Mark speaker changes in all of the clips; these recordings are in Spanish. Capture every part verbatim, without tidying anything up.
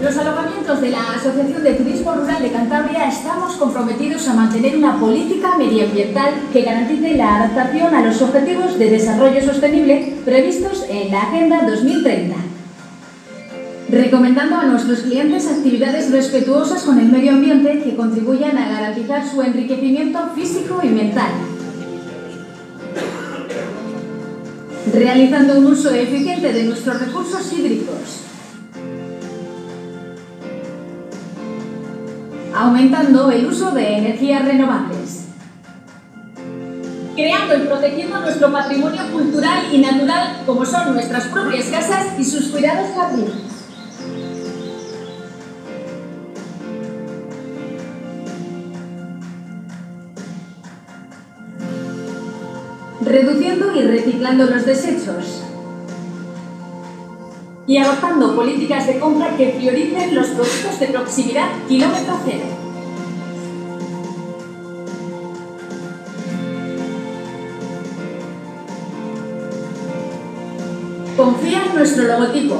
Speaker 1: Los alojamientos de la Asociación de Turismo Rural de Cantabria estamos comprometidos a mantener una política medioambiental que garantice la adaptación a los objetivos de desarrollo sostenible previstos en la Agenda dos mil treinta. Recomendando a nuestros clientes actividades respetuosas con el medio ambiente que contribuyan a garantizar su enriquecimiento físico y mental. Realizando un uso eficiente de nuestros recursos hídricos. Aumentando el uso de energías renovables. Creando y protegiendo nuestro patrimonio cultural y natural como son nuestras propias casas y sus cuidados jardines. Reduciendo y reciclando los desechos. Y adoptando políticas de compra que prioricen los productos de proximidad kilómetro cero. Confía en nuestro logotipo.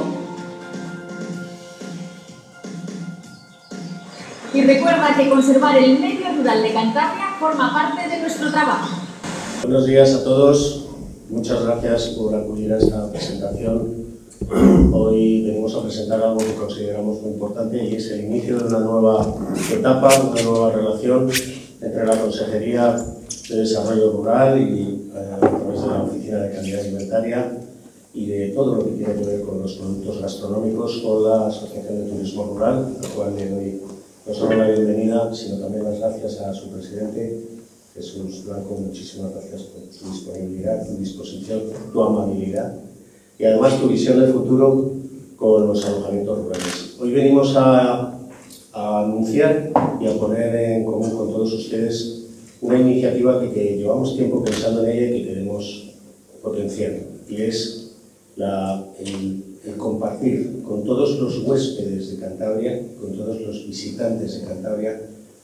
Speaker 1: Y recuerda que conservar el medio rural de Cantabria forma parte de nuestro trabajo.
Speaker 2: Buenos días a todos. Muchas gracias por acudir a esta presentación. Hoy venimos a presentar algo que consideramos muy importante y es el inicio de una nueva etapa, una nueva relación entre la Consejería de Desarrollo Rural y eh, a través de la Oficina de Calidad Alimentaria y de todo lo que tiene que ver con los productos gastronómicos con la Asociación de Turismo Rural, a la cual le doy no solo la bienvenida, sino también las gracias a su presidente, Jesús Blanco. Muchísimas gracias por tu disponibilidad, tu disposición, tu amabilidad y además tu visión del futuro con los alojamientos rurales. Hoy venimos a, a anunciar y a poner en común con todos ustedes una iniciativa que, que llevamos tiempo pensando en ella y que queremos potenciar, y es la, el, el compartir con todos los huéspedes de Cantabria, con todos los visitantes de Cantabria,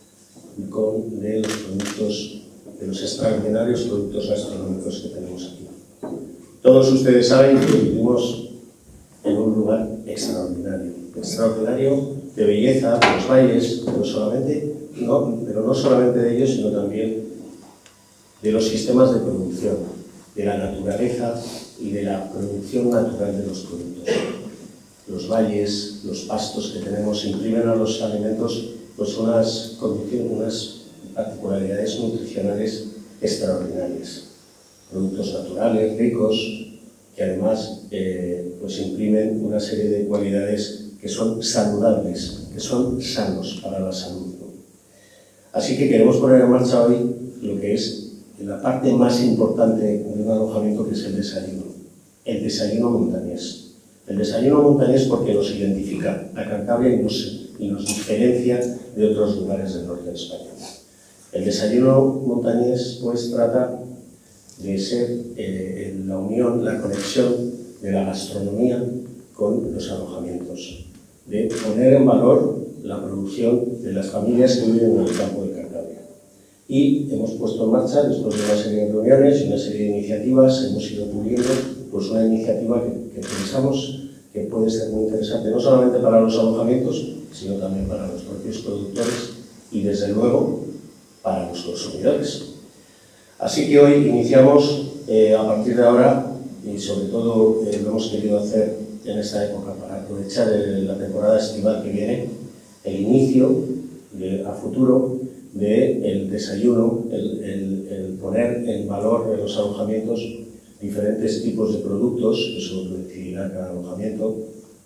Speaker 2: con de los productos, de los extraordinarios productos gastronómicos que tenemos aquí. Todos ustedes saben que vivimos en un lugar extraordinario, extraordinario de belleza, de los valles, pero, solamente, no, pero no solamente de ellos, sino también de los sistemas de producción, de la naturaleza y de la producción natural de los productos. Los valles, los pastos que tenemos imprimen a los alimentos pues unas condiciones, unas particularidades nutricionales extraordinarias. Productos naturales, ricos, que además eh, pues imprimen una serie de cualidades que son saludables, que son sanos para la salud, ¿no? Así que queremos poner en marcha hoy lo que es la parte más importante de un alojamiento, que es el desayuno. El desayuno montañés. El desayuno montañés porque nos identifica a Cantabria y nos, y nos diferencia de otros lugares del norte de España. El desayuno montañés pues trata de ser eh, la unión, la conexión de la gastronomía con los alojamientos, de poner en valor la producción de las familias que viven en el campo de Cantabria. Y hemos puesto en marcha, después de una serie de reuniones y una serie de iniciativas, hemos ido puliendo pues una iniciativa que, que pensamos que puede ser muy interesante, no solamente para los alojamientos, sino también para los propios productores y, desde luego, para los consumidores. Así que hoy iniciamos, eh, a partir de ahora, y sobre todo eh, lo hemos querido hacer en esta época para aprovechar el, la temporada estival que viene, el inicio de, a futuro del desayuno, el, el, el poner en valor en los alojamientos diferentes tipos de productos, eso lo decidirá cada alojamiento,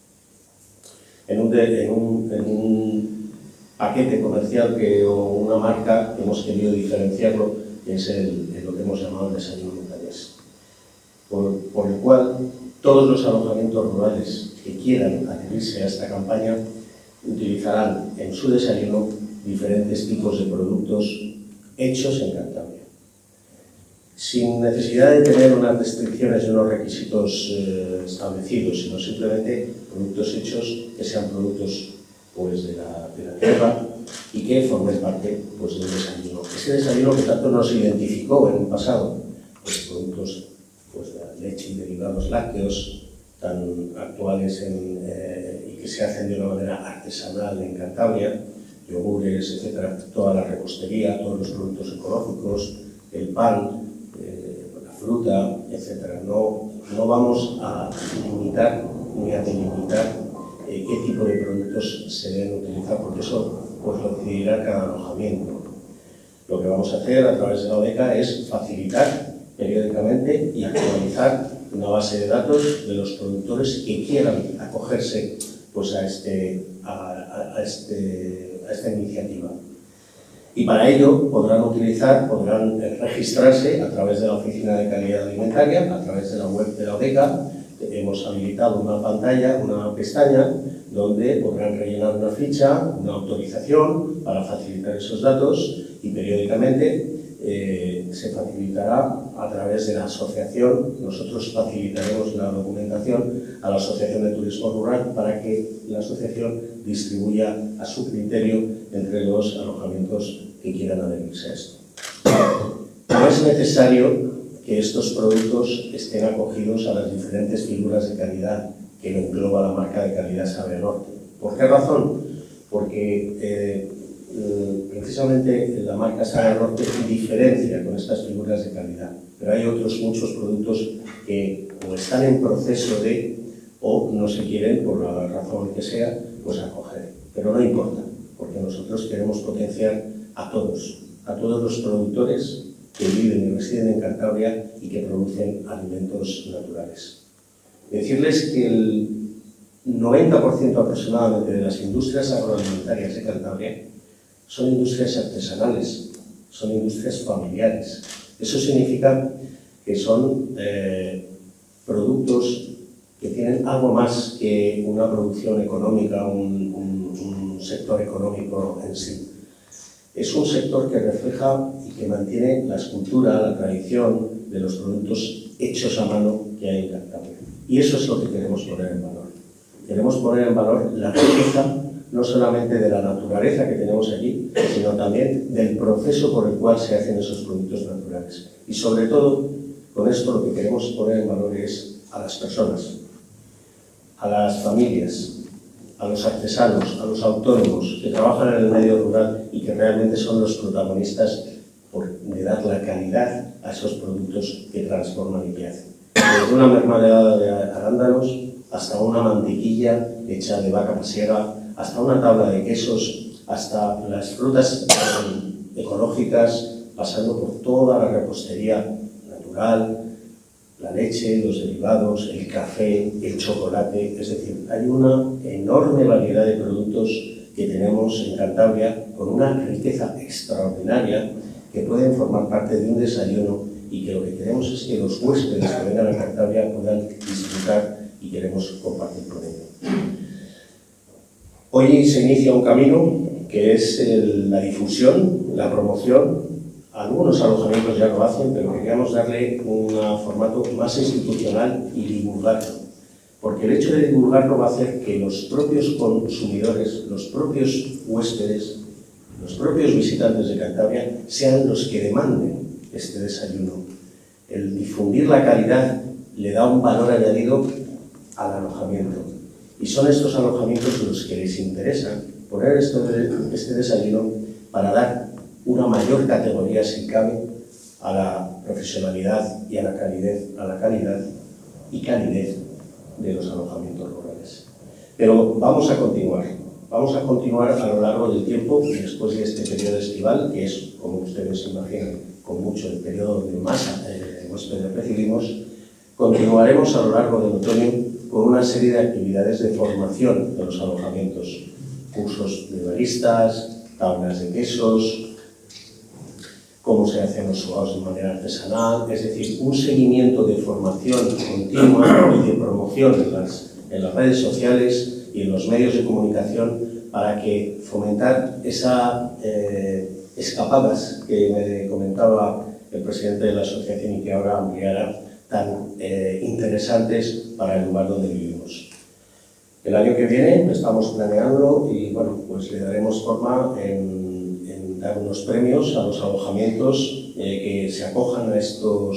Speaker 2: en un, de, en un, en un paquete comercial que, o una marca que hemos querido diferenciarlo, que es el, el, lo que hemos llamado el desayuno montañés, por, por el cual todos los alojamientos rurales que quieran adherirse a esta campaña utilizarán en su desayuno diferentes tipos de productos hechos en Cantabria, sin necesidad de tener unas restricciones y unos requisitos eh, establecidos, sino simplemente productos hechos que sean productos pues, de, la, de la tierra y que formen parte pues, del desayuno. Ese desayuno que tanto nos identificó en un pasado, pues productos pues, de leche y derivados lácteos, tan actuales en, eh, y que se hacen de una manera artesanal en Cantabria, yogures, etcétera, toda la repostería, todos los productos ecológicos, el pan, eh, la fruta, etcétera. No, no vamos a limitar ni a delimitar eh, qué tipo de productos se deben utilizar, porque eso pues, lo decidirá cada alojamiento. Lo que vamos a hacer a través de la ODECA es facilitar periódicamente y actualizar una base de datos de los productores que quieran acogerse pues, a, este, a, a, este, a esta iniciativa. Y para ello podrán utilizar, podrán registrarse a través de la Oficina de Calidad Alimentaria, a través de la web de la ODECA. Hemos habilitado una pantalla, una pestaña, donde podrán rellenar una ficha, una autorización para facilitar esos datos y periódicamente eh, se facilitará a través de la asociación. Nosotros facilitaremos la documentación a la Asociación de Turismo Rural para que la asociación distribuya a su criterio entre los alojamientos que quieran adherirse a esto. No es necesario que estos productos estén acogidos a las diferentes figuras de calidad que lo engloba la marca de calidad Sabe Norte. ¿Por qué razón? Porque eh, precisamente la marca Sabe Norte diferencia con estas figuras de calidad, pero hay otros muchos productos que o están en proceso de o no se quieren, por la razón que sea, pues acoger. Pero no importa, porque nosotros queremos potenciar a todos, a todos los productores que viven y residen en Cantabria y que producen alimentos naturales. Decirles que el noventa por ciento aproximadamente de las industrias agroalimentarias de Cantabria son industrias artesanales, son industrias familiares. Eso significa que son eh, productos que tienen algo más que una producción económica, un, un, un sector económico en sí. Es un sector que refleja y que mantiene la escultura, la tradición de los productos hechos a mano que hay en Cantabria. Y eso es lo que queremos poner en valor. Queremos poner en valor la riqueza, no solamente de la naturaleza que tenemos aquí, sino también del proceso por el cual se hacen esos productos naturales. Y sobre todo, con esto lo que queremos poner en valor es a las personas, a las familias, a los artesanos, a los autónomos que trabajan en el medio rural y que realmente son los protagonistas por, de dar la calidad a esos productos que transforman y que hacen. Desde una mermelada de arándanos hasta una mantequilla hecha de vaca pasiega, hasta una tabla de quesos, hasta las frutas ecológicas, pasando por toda la repostería natural, la leche, los derivados, el café, el chocolate. Es decir, hay una enorme variedad de productos que tenemos en Cantabria con una riqueza extraordinaria que pueden formar parte de un desayuno y que lo que queremos es que los huéspedes que vengan a Cantabria puedan disfrutar y queremos compartir con ellos. Hoy se inicia un camino que es el, la difusión, la promoción. Algunos alojamientos ya lo hacen, pero queríamos darle un formato más institucional y divulgarlo. Porque el hecho de divulgarlo va a hacer que los propios consumidores, los propios huéspedes, los propios visitantes de Cantabria sean los que demanden este desayuno. El difundir la calidad le da un valor añadido al alojamiento. Y son estos alojamientos los que les interesa poner esto de, este desayuno para dar una mayor categoría, si cabe, a la profesionalidad y a la calidez, a la calidad y calidez de los alojamientos rurales. Pero vamos a continuar. Vamos a continuar a lo largo del tiempo, después de este periodo estival, que es, como ustedes imaginan, con mucho el periodo de más eh, huéspedes recibimos. Continuaremos a lo largo del otoño con una serie de actividades de formación de los alojamientos, cursos de baristas, tablas de quesos, cómo se hacen los suaves de manera artesanal, es decir, un seguimiento de formación continua y de promoción en las, en las redes sociales y en los medios de comunicación para que fomentar esas eh, escapadas que me comentaba el presidente de la asociación y que ahora ampliará, tan eh, interesantes para el lugar donde vivimos. El año que viene estamos planeando y bueno, pues le daremos forma en, en dar unos premios a los alojamientos eh, que se acojan a estos,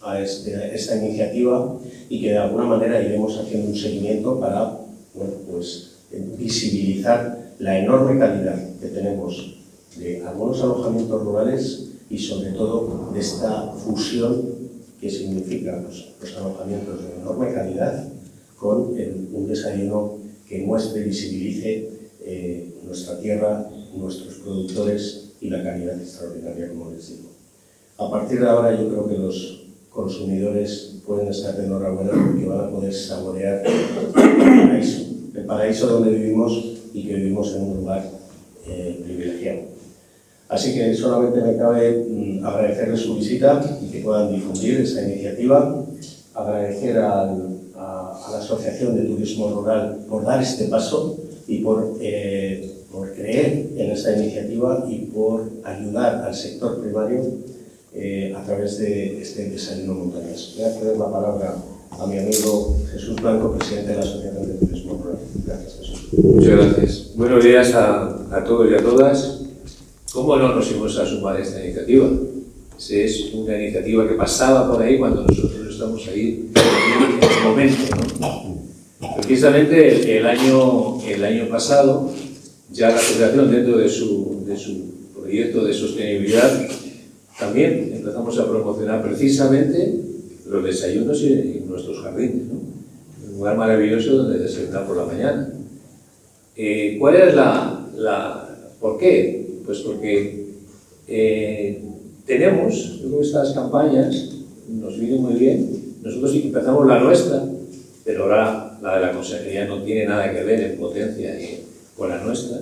Speaker 2: a, este, a esta iniciativa y que de alguna manera iremos haciendo un seguimiento para bueno, pues, visibilizar la enorme calidad que tenemos de algunos alojamientos rurales y sobre todo de esta fusión que significa los, los alojamientos de enorme calidad con el, un desayuno que muestre y visibilice eh, nuestra tierra, nuestros productores y la calidad extraordinaria, como les digo. A partir de ahora yo creo que los consumidores pueden estar de enhorabuena porque van a poder saborear el paraíso, el paraíso donde vivimos y que vivimos en un lugar eh, privilegiado. Así que solamente me cabe mm, agradecerles su visita y que puedan difundir esta iniciativa, agradecer al, a, a la Asociación de Turismo Rural por dar este paso y por, eh, por creer en esta iniciativa y por ayudar al sector primario eh, a través de este desayuno montañés. Voy a ceder la palabra a mi amigo Jesús Blanco, presidente de la Asociación de Turismo Rural. Gracias, Jesús.
Speaker 3: Muchas gracias. Buenos días a, a todos y a todas. ¿Cómo no nos íbamos a sumar a esta iniciativa? Es una iniciativa que pasaba por ahí cuando nosotros estamos ahí en el momento, ¿no? Precisamente el, el, año, el año pasado, ya la Asociación, dentro de su, de su proyecto de sostenibilidad, también empezamos a promocionar precisamente los desayunos y, y nuestros jardines, ¿no? Un lugar maravilloso donde desayunar por la mañana. Eh, ¿Cuál es la, la... ¿Por qué? Pues porque eh, tenemos, yo creo que estas campañas nos vienen muy bien. Nosotros empezamos la nuestra, pero ahora la de la consejería no tiene nada que ver en potencia y, con la nuestra.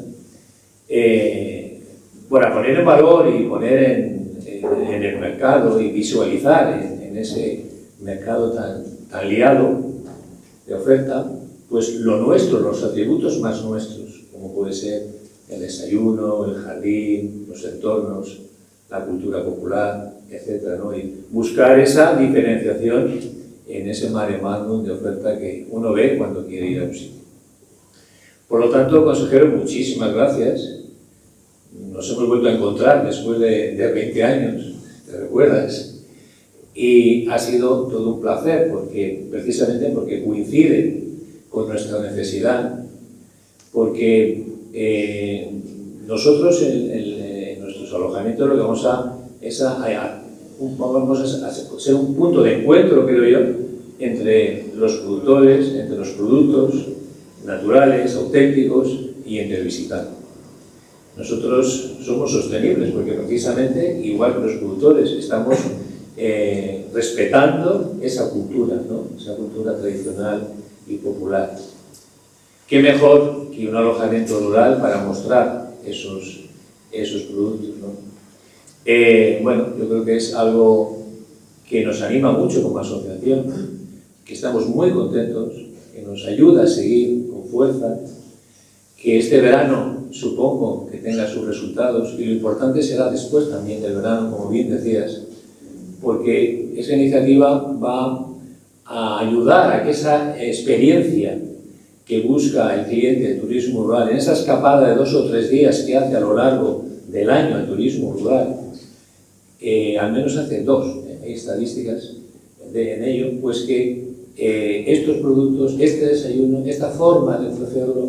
Speaker 3: Eh, para poner en valor y poner en, en, en el mercado y visualizar en, en ese mercado tan, tan liado de oferta, pues lo nuestro, los atributos más nuestros, como puede ser el desayuno, el jardín, los entornos, la cultura popular, etcétera, ¿no? Y buscar esa diferenciación en ese mare magnum de oferta que uno ve cuando quiere ir a un sitio. Por lo tanto, consejero, muchísimas gracias. Nos hemos vuelto a encontrar después de, de veinte años, ¿te recuerdas? Y ha sido todo un placer, porque, precisamente porque coincide con nuestra necesidad, porque Eh, nosotros en, en, en nuestros alojamientos lo que vamos a es a, a, un, vamos a, a ser un punto de encuentro, creo yo, entre los productores, entre los productos naturales, auténticos y entre el visitante. Nosotros somos sostenibles porque precisamente, igual que los productores, estamos eh, respetando esa cultura, ¿no? Esa cultura tradicional y popular. ¿Qué mejor que un alojamiento rural para mostrar esos, esos productos, ¿no? Eh, bueno, yo creo que es algo que nos anima mucho como asociación, que estamos muy contentos, que nos ayuda a seguir con fuerza, que este verano supongo que tenga sus resultados y lo importante será después también del verano, como bien decías, porque esa iniciativa va a ayudar a que esa experiencia que busca el cliente de turismo rural, en esa escapada de dos o tres días que hace a lo largo del año el turismo rural, eh, al menos hace dos, eh, hay estadísticas de, en ello, pues que eh, estos productos, este desayuno, esta forma de ofrecerlo,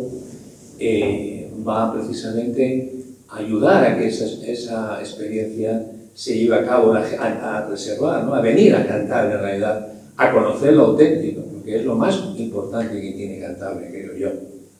Speaker 3: eh, va precisamente a ayudar a que esa, esa experiencia se lleve a cabo, a, a, a reservar, ¿no? A venir a cantar en realidad, a conocer lo auténtico, que es lo más importante que tiene Cantabria, creo yo.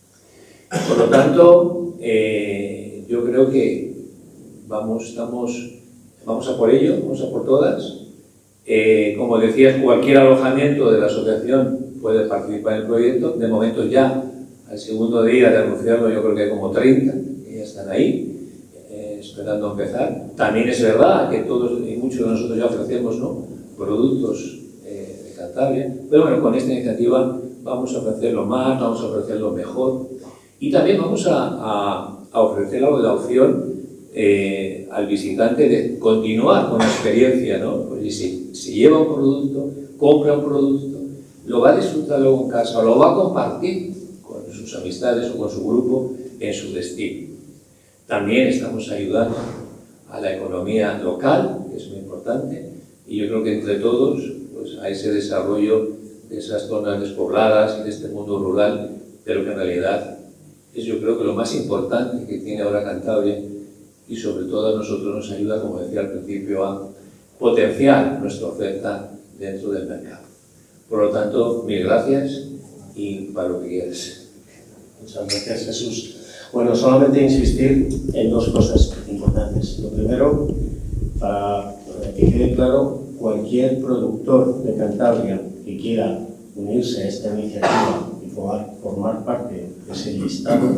Speaker 3: Por lo tanto, eh, yo creo que vamos, estamos, vamos a por ello, vamos a por todas. Eh, como decías, cualquier alojamiento de la asociación puede participar en el proyecto. De momento ya, al segundo día de anunciarlo, yo creo que hay como treinta que ya están ahí, eh, esperando empezar. También es verdad que todos y muchos de nosotros ya ofrecemos, ¿no?, productos Cantabria, pero bueno, con esta iniciativa vamos a ofrecerlo más, vamos a ofrecerlo mejor y también vamos a, a, a ofrecer la opción eh, al visitante de continuar con la experiencia, ¿no? Pues si, si lleva un producto, compra un producto, lo va a disfrutar luego en casa o lo va a compartir con sus amistades o con su grupo en su destino. También estamos ayudando a la economía local, que es muy importante, y yo creo que entre todos a ese desarrollo de esas zonas despobladas y de este mundo rural, pero que en realidad es, yo creo, que lo más importante que tiene ahora Cantabria, y sobre todo a nosotros nos ayuda, como decía al principio, a potenciar nuestra oferta dentro del mercado. Por lo tanto, mil gracias y para lo que quieras.
Speaker 2: Muchas gracias, Jesús. Bueno, solamente insistir en dos cosas importantes. Lo primero, para que quede claro, cualquier productor de Cantabria que quiera unirse a esta iniciativa y formar parte de ese listado,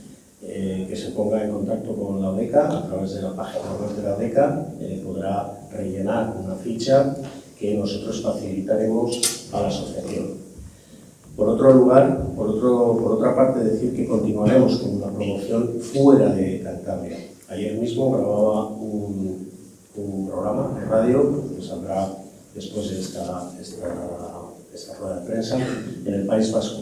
Speaker 2: eh, que se ponga en contacto con la ODECA a través de la página web de la ODECA, eh, podrá rellenar una ficha que nosotros facilitaremos a la asociación. Por otro lugar, por, otro, por otra parte, decir que continuaremos con una promoción fuera de Cantabria. Ayer mismo grababa un, un programa de radio que saldrá después de esta, esta, esta rueda de prensa en el País Vasco.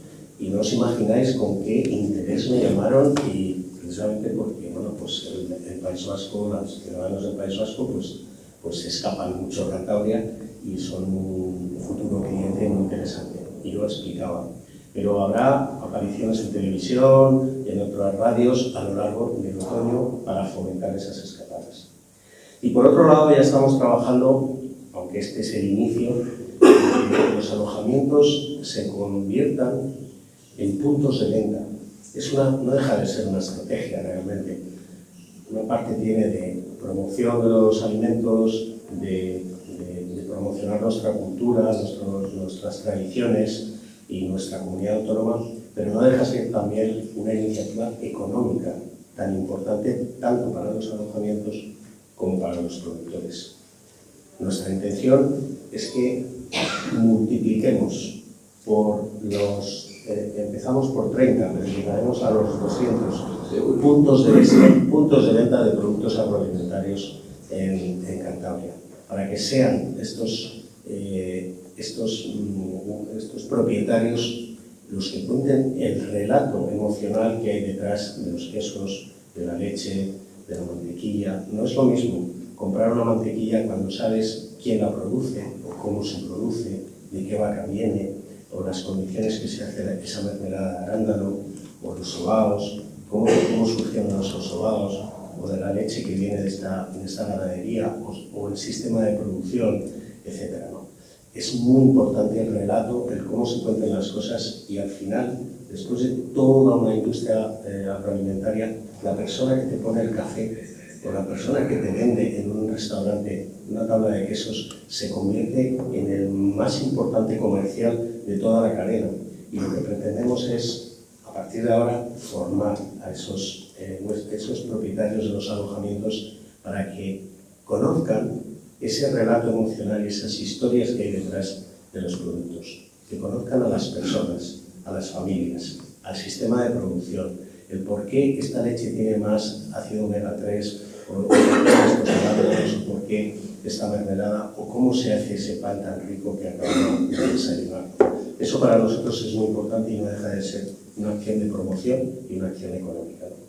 Speaker 2: Y no os imagináis con qué interés me llamaron, y precisamente porque bueno, pues el, el País Vasco, los ciudadanos del País Vasco, pues, pues se escapan mucho de Cantabria y son un futuro cliente muy interesante. Y lo explicaba. Pero habrá apariciones en televisión, en otras radios a lo largo del otoño para fomentar esas escapadas. Y por otro lado ya estamos trabajando, aunque este es el inicio, en que los alojamientos se conviertan en puntos de venta. Es una, no deja de ser una estrategia realmente. Una parte tiene de promoción de los alimentos, de promocionar nuestra cultura, nuestros, nuestras tradiciones y nuestra comunidad autónoma, pero no deja de ser también una iniciativa económica tan importante tanto para los alojamientos como para los productores. Nuestra intención es que multipliquemos por los, eh, empezamos por treinta, pero llegaremos a los doscientos puntos de, puntos de venta de productos agroalimentarios en, en Cantabria, para que sean estos, eh, estos, mm, estos propietarios los que cuenten el relato emocional que hay detrás de los quesos, de la leche, de la mantequilla. No es lo mismo comprar una mantequilla cuando sabes quién la produce, o cómo se produce, de qué vaca viene, o las condiciones que se hace esa mermelada de arándano, o los sobaos, cómo, cómo surgieron los sobaos, o de la leche que viene de esta, de esta ganadería, o, o el sistema de producción, etcétera, ¿no? Es muy importante el relato, el cómo se cuentan las cosas, y al final, después de toda una industria eh, agroalimentaria, la persona que te pone el café o la persona que te vende en un restaurante una tabla de quesos se convierte en el más importante comercial de toda la cadena. Y lo que pretendemos es, a partir de ahora, formar a esos, eh, esos propietarios de los alojamientos para que conozcan ese relato emocional y esas historias que hay detrás de los productos, que conozcan a las personas, a las familias, al sistema de producción, el por qué esta leche tiene más ácido omega tres, o por qué estos helados, o por qué esta mermelada, o cómo se hace ese pan tan rico que acabamos de desayunar. Eso para nosotros es muy importante y no deja de ser una acción de promoción y una acción económica, ¿no?